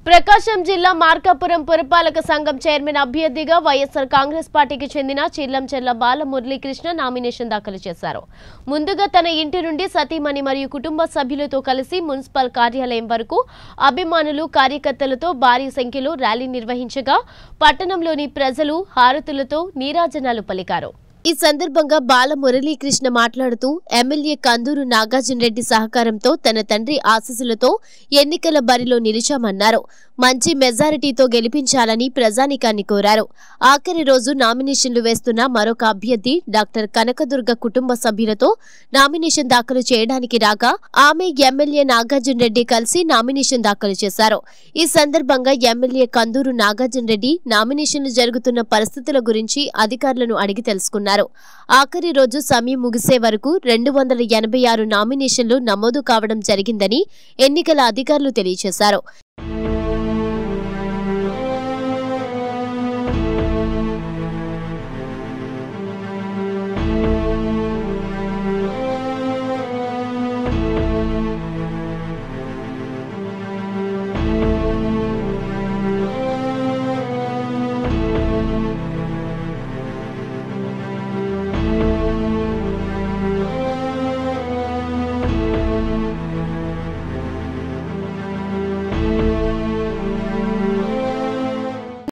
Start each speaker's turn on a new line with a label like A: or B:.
A: ప్రకాశం జిల్లా మార్కాపురం పురపాలక సంఘం చైర్మన్ అభ్యర్థిగా వైఎస్ఆర్ కాంగ్రెస్ పార్టీకి చెందిన చిల్లంచెర్ల బాల మురళీకృష్ణ నామినేషన్ దాఖలు చేశారు. ముందుగా తన ఇంటి నుండి సతీమణి మరియు కుటుంబ సభ్యులతో కలిసి మున్సిపల్ కార్యాలయం వరకు అభిమానులు కార్యకర్తలతో భారీ సంఖ్యలో ర్యాలీ నిర్వహించగా పట్టణంలోని ప్రజలు హారతులతో నీరాజనాలు పలికారు. ఈ సందర్భంగా బాల మురళీకృష్ణ మాట్లాడుతూ ఎమ్మెల్యే కందూరు నాగార్జున రెడ్డి సహకారంతో తన తండ్రి ఆశీస్సులతో ఎన్నికల బరిలో నిలిచామన్నారు. మంచి మెజారిటీతో గెలిపించాలని ప్రజానికాన్ని కోరారు. ఆఖరి రోజు నామినేషన్లు వేస్తున్న మరొక అభ్యర్థి డాక్టర్ కనకదుర్గ కుటుంబ సభ్యులతో నామినేషన్ దాఖలు చేయడానికి రాగా ఆమె ఎమ్మెల్యే నాగార్జున రెడ్డి కలిసి నామినేషన్ దాఖలు చేశారు. ఈ సందర్భంగా ఎమ్మెల్యే కందూరు నాగార్జున రెడ్డి నామినేషన్లు జరుగుతున్న పరిస్థితుల గురించి అధికారులను అడిగి తెలుసుకున్నారు. ఆఖరి రోజు సమయం ముగిసే వరకు 286 నామినేషన్లు నమోదు కావడం జరిగిందని ఎన్నికల అధికారులు తెలియజేశారు.